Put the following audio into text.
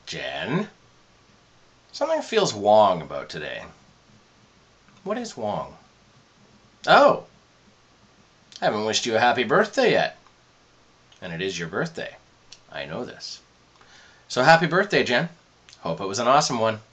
Jen? Something feels wrong about today. What is wrong? Oh! I haven't wished you a happy birthday yet. And it is your birthday. I know this. So happy birthday, Jen. Hope it was an awesome one.